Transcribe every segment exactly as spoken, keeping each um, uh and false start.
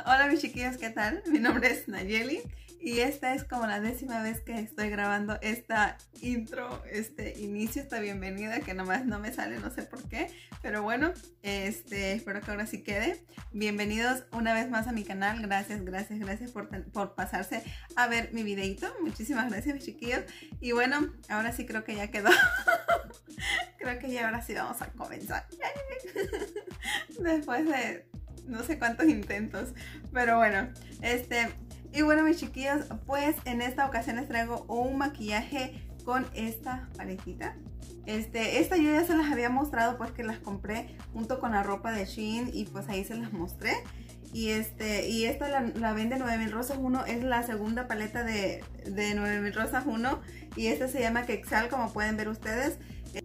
Hola mis chiquillos, ¿qué tal? Mi nombre es Nayeli y esta es como la décima vez que estoy grabando esta intro, este inicio, esta bienvenida que nomás no me sale, no sé por qué, pero bueno, este, espero que ahora sí quede. Bienvenidos una vez más a mi canal, gracias, gracias, gracias por, por pasarse a ver mi videito, muchísimas gracias mis chiquillos. Y bueno, ahora sí creo que ya quedó, creo que ya ahora sí vamos a comenzar, después de no sé cuántos intentos, pero bueno, este, y bueno mis chiquillos, pues en esta ocasión les traigo un maquillaje con esta paletita. Este, esta yo ya se las había mostrado porque las compré junto con la ropa de Shein y pues ahí se las mostré. Y este, y esta la, la vende nueve mil Rosas uno, es la segunda paleta de, de nueve mil Rosas uno y esta se llama Quexal, como pueden ver ustedes.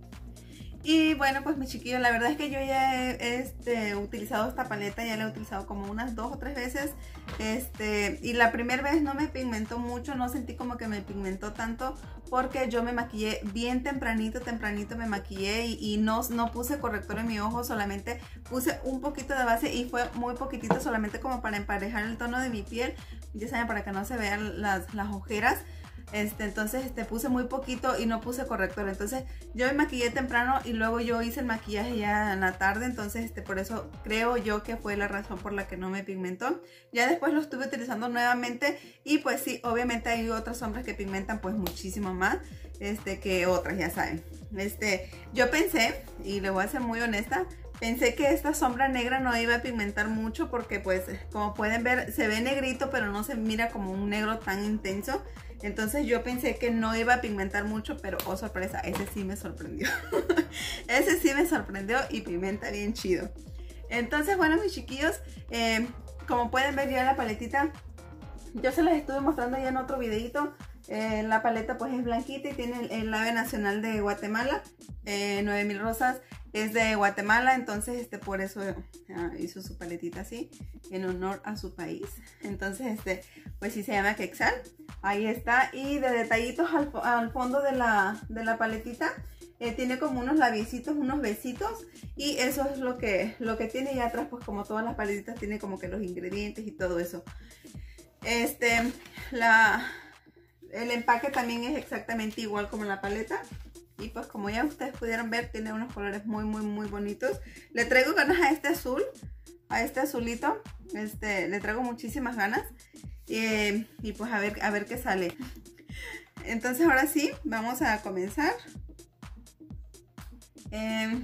Y bueno, pues mis chiquillos, la verdad es que yo ya he este, utilizado esta paleta, ya la he utilizado como unas dos o tres veces. Este, y la primera vez no me pigmentó mucho, no sentí como que me pigmentó tanto porque yo me maquillé bien tempranito, tempranito me maquillé y, y no, no puse corrector en mi ojo, solamente puse un poquito de base y fue muy poquitito, solamente como para emparejar el tono de mi piel, ya saben, para que no se vean las, las ojeras. Este, entonces este, puse muy poquito y no puse corrector, entonces yo me maquillé temprano y luego yo hice el maquillaje ya en la tarde, entonces este, por eso creo yo que fue la razón por la que no me pigmentó. Ya después lo estuve utilizando nuevamente y pues sí, obviamente hay otras sombras que pigmentan pues muchísimo más este, que otras, ya saben. Este, yo pensé, y le voy a ser muy honesta, pensé que esta sombra negra no iba a pigmentar mucho porque pues como pueden ver se ve negrito pero no se mira como un negro tan intenso. Entonces yo pensé que no iba a pigmentar mucho, pero oh sorpresa, ese sí me sorprendió. Ese sí me sorprendió y pigmenta bien chido. Entonces bueno mis chiquillos, eh, como pueden ver ya la paletita, yo se las estuve mostrando ya en otro videito. Eh, la paleta pues es blanquita y tiene el, el ave nacional de Guatemala. eh, nueve mil Rosas es de Guatemala, entonces este, por eso eh, hizo su paletita así, en honor a su país. Entonces este, pues sí se llama Quexal. Ahí está, y de detallitos al, al fondo de la, de la paletita eh, tiene como unos labiecitos, unos besitos, y eso es lo que, lo que tiene. Y atrás pues como todas las paletitas tiene como que los ingredientes y todo eso. Este, la... El empaque también es exactamente igual como la paleta. Y pues como ya ustedes pudieron ver, tiene unos colores muy muy muy bonitos. Le traigo ganas a este azul, a este azulito. Este, le traigo muchísimas ganas. Eh, y pues a ver, a ver qué sale. Entonces ahora sí, vamos a comenzar. Eh,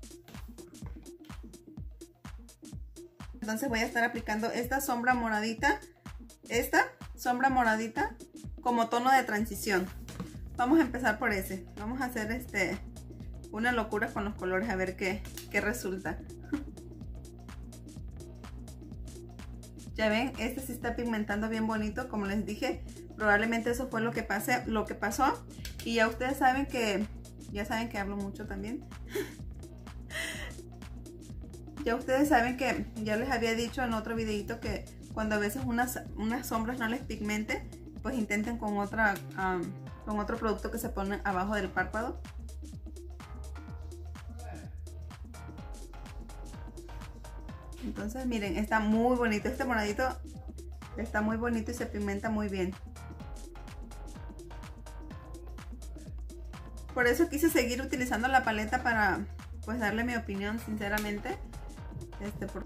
entonces voy a estar aplicando esta sombra moradita. Esta sombra moradita como tono de transición. Vamos a empezar por ese. Vamos a hacer este una locura con los colores, a ver qué, qué resulta. Ya ven, este sí está pigmentando bien bonito, como les dije. Probablemente eso fue lo que pasé, lo que pasó. Y ya ustedes saben que, ya saben que hablo mucho también. Ya ustedes saben que ya les había dicho en otro videito que cuando a veces unas, unas sombras no les pigmente, pues intenten con otra um, con otro producto que se pone abajo del párpado. Entonces miren, está muy bonito este moradito, está muy bonito y se pigmenta muy bien. Por eso quise seguir utilizando la paleta para pues darle mi opinión sinceramente. Este por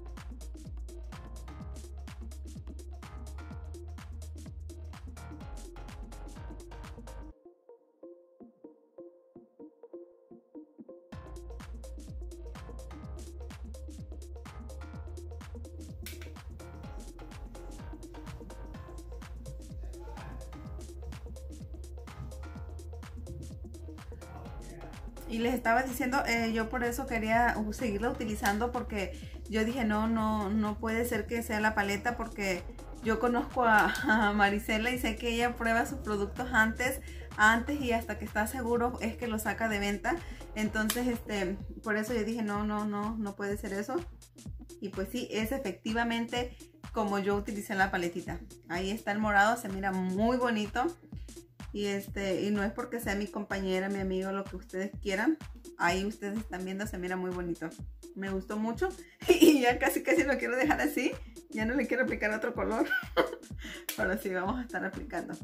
Y les estaba diciendo, eh, yo por eso quería uh, seguirla utilizando, porque yo dije no, no, no puede ser que sea la paleta, porque yo conozco a, a Marisela y sé que ella prueba sus productos antes, antes y hasta que está seguro es que lo saca de venta. Entonces este, por eso yo dije no, no, no, no puede ser eso. Y pues sí, es efectivamente como yo utilicé la paletita. Ahí está el morado, se mira muy bonito. Y, este, y no es porque sea mi compañera, mi amigo, lo que ustedes quieran. Ahí ustedes están viendo, se mira muy bonito. Me gustó mucho y ya casi casi lo quiero dejar así. Ya no le quiero aplicar otro color. Pero sí, vamos a estar aplicando.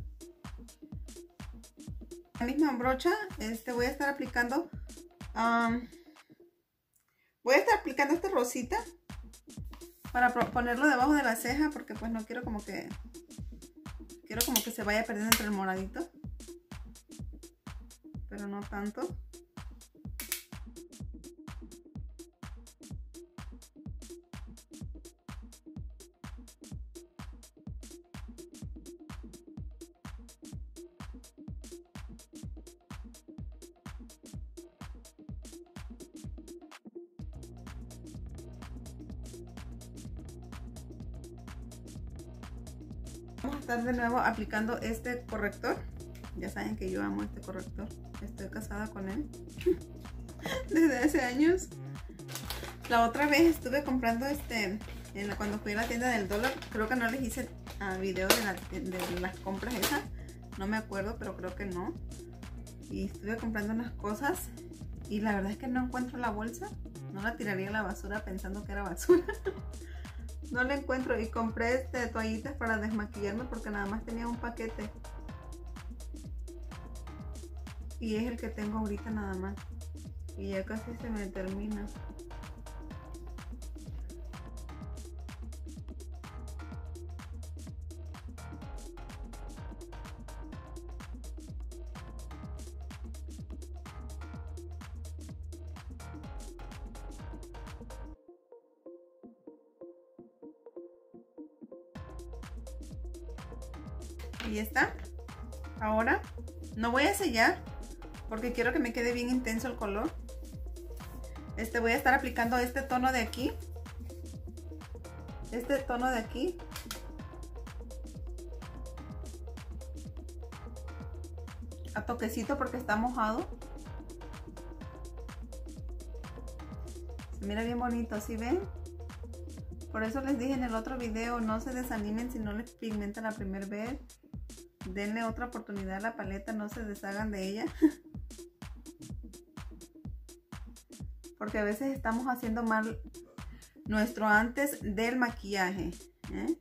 La misma brocha, este, voy a estar aplicando... Um, voy a estar aplicando esta rosita. Para ponerlo debajo de la ceja. Porque pues no quiero como que... Quiero como que se vaya perdiendo entre el moradito. Pero no tanto. Vamos a estar de nuevo aplicando este corrector. Ya saben que yo amo este corrector. Estoy casada con él desde hace años. La otra vez estuve comprando este en la, cuando fui a la tienda del dólar. Creo que no les hice uh, video de, la, de las compras esas. No me acuerdo, pero creo que no. Y estuve comprando unas cosas. Y la verdad es que no encuentro la bolsa. No la tiraría a la basura pensando que era basura. No la encuentro. Y compré este, toallitas para desmaquillarme porque nada más tenía un paquete. Y es el que tengo ahorita nada más. Y ya casi se me termina. Y ya está. Ahora no voy a sellar porque quiero que me quede bien intenso el color. Este voy a estar aplicando este tono de aquí. Este tono de aquí. A toquecito porque está mojado. Se mira bien bonito, ¿sí ven? Por eso les dije en el otro video, no se desanimen si no les pigmenta la primera vez. Denle otra oportunidad a la paleta, no se deshagan de ella. Porque a veces estamos haciendo mal nuestro antes del maquillaje, ¿eh?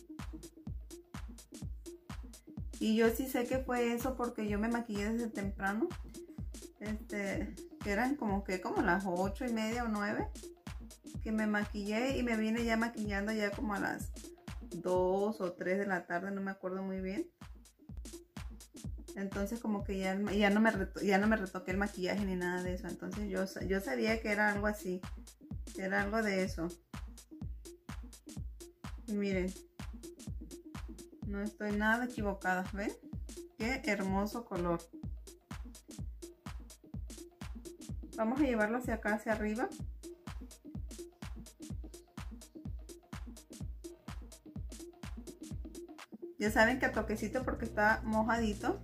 Y yo sí sé que fue eso porque yo me maquillé desde temprano. Este, que eran como que como las ocho y media o nueve. Que me maquillé y me vine ya maquillando ya como a las dos o tres de la tarde, no me acuerdo muy bien. Entonces como que ya, ya, no me reto, ya no me retoqué el maquillaje ni nada de eso. Entonces yo, yo sabía que era algo así. Que era algo de eso. Y miren. No estoy nada equivocada. ¿Ven? Qué hermoso color. Vamos a llevarlo hacia acá, hacia arriba. Ya saben que a toquecito porque está mojadito.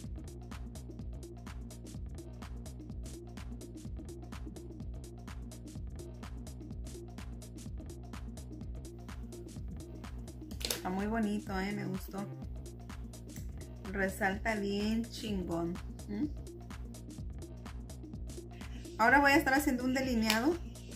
Está muy bonito, eh, me gustó. Resalta bien chingón. ¿Mm? Ahora voy a estar haciendo un delineado.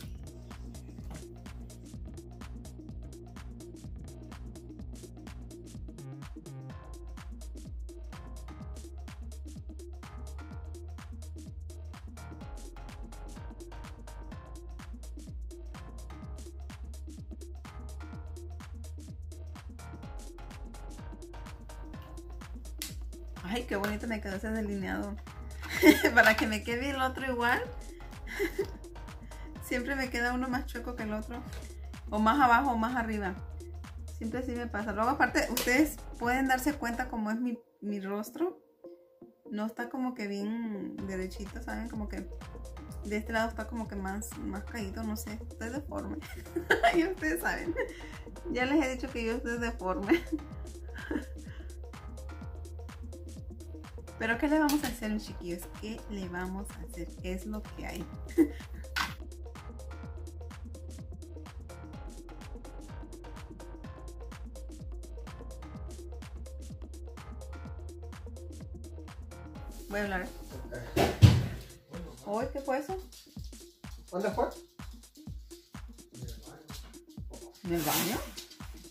Ay, qué bonito me quedó ese delineado. Para que me quede el otro igual. Siempre me queda uno más chueco que el otro. O más abajo o más arriba. Siempre así me pasa. Luego aparte, ustedes pueden darse cuenta cómo es mi, mi rostro. No está como que bien derechito, ¿saben? Como que de este lado está como que más, más caído, no sé. Estoy deforme. Y ustedes saben. Ya les he dicho que yo estoy deforme. Pero ¿qué le vamos a hacer, chiquillos? ¿Qué le vamos a hacer? Es lo que hay. Voy a hablar. ¿Hoy qué fue eso? ¿Dónde fue? ¿En el baño?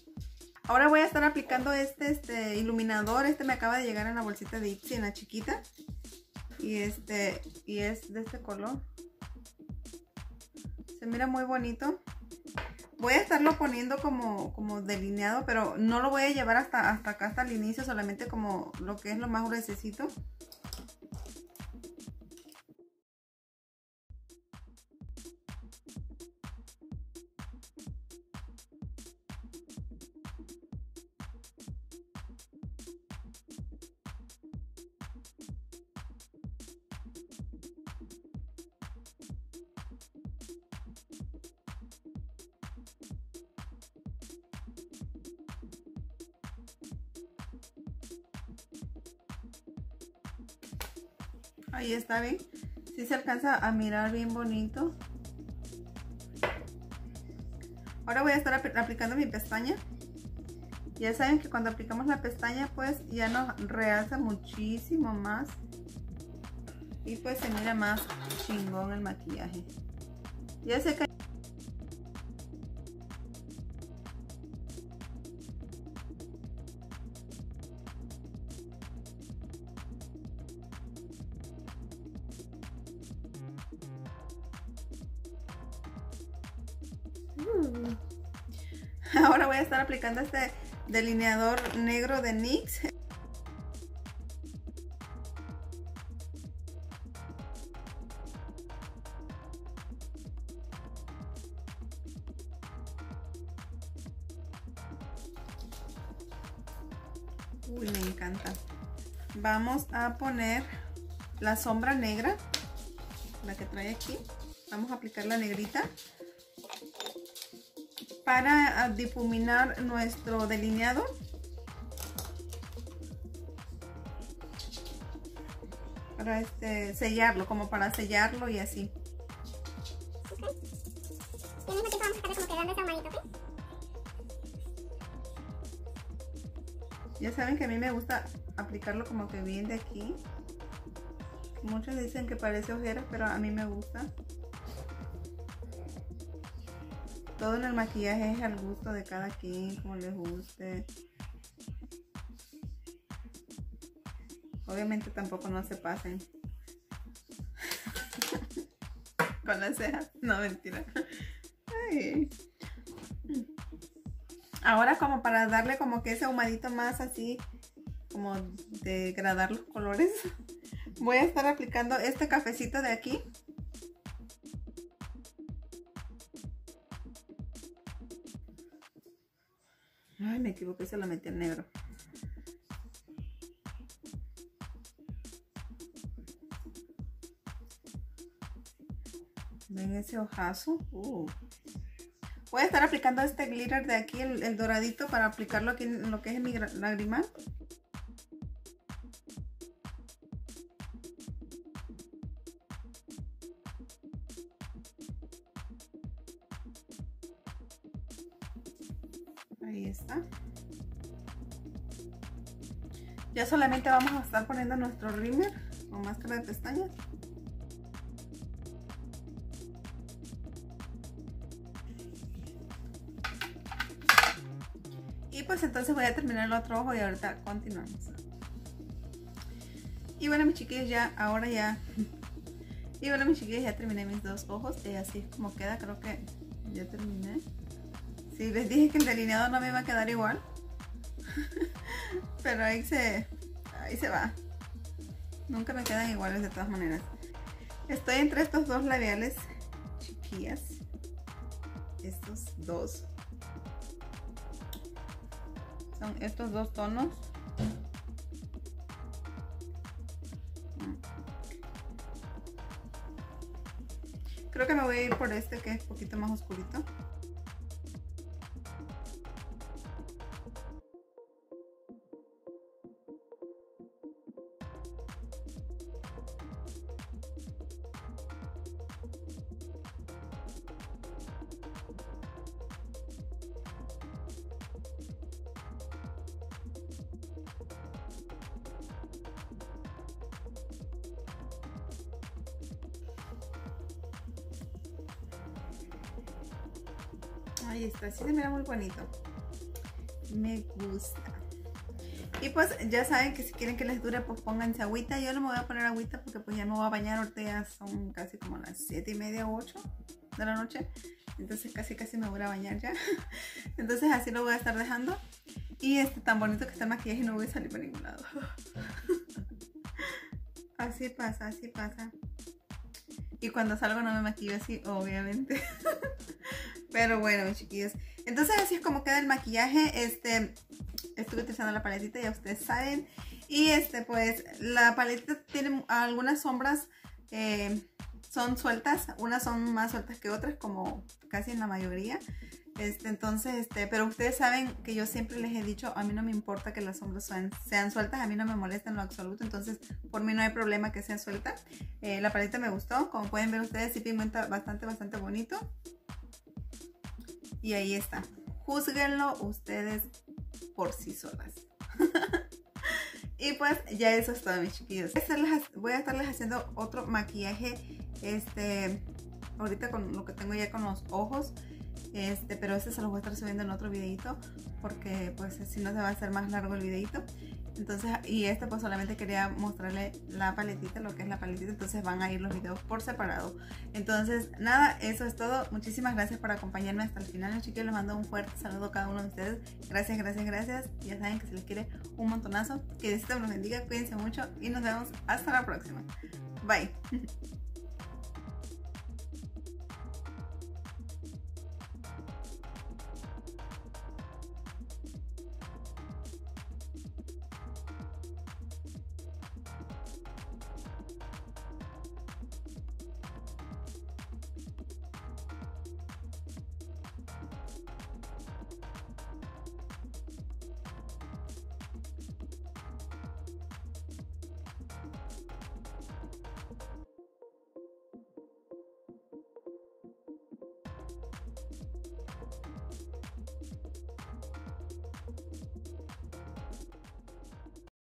Ahora voy a estar aplicando este, este iluminador. Este me acaba de llegar en la bolsita de Ipsy, en la chiquita. Y este, y es de este color. Se mira muy bonito. Voy a estarlo poniendo como, como delineado, pero no lo voy a llevar hasta, hasta acá, hasta el inicio, solamente como lo que es lo más gruesecito. Ahí está bien. Sí se alcanza a mirar bien bonito. Ahora voy a estar ap aplicando mi pestaña. Ya saben que cuando aplicamos la pestaña pues ya nos realza muchísimo más. Y pues se mira más chingón el maquillaje. Ya sé que ahora voy a estar aplicando este delineador negro de NYX. Uy, me encanta. Vamos a poner la sombra negra, la que trae aquí. Vamos a aplicar la negrita para difuminar nuestro delineado. Para este, sellarlo, como para sellarlo y así. Ok. Y al mismo tiempo vamos a estarle como que dando ese ahumadito, ¿ok? Ya saben que a mí me gusta aplicarlo como que bien de aquí. Muchos dicen que parece ojeras, pero a mí me gusta. Todo en el maquillaje es al gusto de cada quien, como les guste. Obviamente tampoco no se pasen con las cejas. No, mentira. Ay. Ahora como para darle como que ese ahumadito más así, como de degradar los colores, voy a estar aplicando este cafecito de aquí. Ay, me equivoqué, se lo metí en negro. ¿Ven ese ojazo? Uh. Voy a estar aplicando este glitter de aquí, el, el doradito, para aplicarlo aquí en lo que es mi lagrimal. Ahí está. Ya solamente vamos a estar poniendo nuestro rímel o máscara de pestañas. Y pues entonces voy a terminar el otro ojo y ahorita continuamos. Y bueno, mis chiquillos, ya, ahora ya... Y bueno, mis chiquillos, ya terminé mis dos ojos. Y así es como queda, creo que ya terminé. Sí, les dije que el delineado no me iba a quedar igual. Pero ahí se, ahí se va. Nunca me quedan iguales de todas maneras. Estoy entre estos dos labiales, chiquillas. Estos dos. Son estos dos tonos. Creo que me voy a ir por este, que es un poquito más oscurito. Ahí está, así se mira muy bonito. me gusta. Y pues ya saben que si quieren que les dure, pues pónganse agüita. Yo no me voy a poner agüita porque pues ya me voy a bañar. Ahorita ya son casi como las siete y media o ocho de la noche. Entonces casi casi me voy a bañar ya. Entonces así lo voy a estar dejando. Y este tan bonito que está el maquillaje, no voy a salir por ningún lado. Así pasa, así pasa. Y cuando salgo no me maquillo así, obviamente. Pero bueno, mis chiquillos. Entonces así es como queda el maquillaje. Este, estuve utilizando la paletita, ya ustedes saben. Y este pues la paletita tiene algunas sombras. Eh, son sueltas. Unas son más sueltas que otras, como casi en la mayoría. Este, entonces, este, pero ustedes saben que yo siempre les he dicho, a mí no me importa que las sombras sean, sean sueltas, a mí no me molesta en lo absoluto, entonces por mí no hay problema que sea suelta. Eh, la paleta me gustó, como pueden ver ustedes, sí pigmenta bastante, bastante bonito. Y ahí está, júzguenlo ustedes por sí solas. Y pues ya eso es todo, mis chiquillos. Voy a estarles, voy a estarles haciendo otro maquillaje, este, ahorita con lo que tengo ya con los ojos. Este, pero este se los voy a estar subiendo en otro videito porque pues si no se va a hacer más largo el videito. Entonces, y este pues solamente quería mostrarle la paletita, lo que es la paletita. Entonces van a ir los videos por separado. Entonces nada, eso es todo. Muchísimas gracias por acompañarme hasta el final, chicos. Les mando un fuerte saludo a cada uno de ustedes. Gracias, gracias, gracias. Ya saben que se les quiere un montonazo. Que Diosito los bendiga, cuídense mucho y nos vemos hasta la próxima. Bye.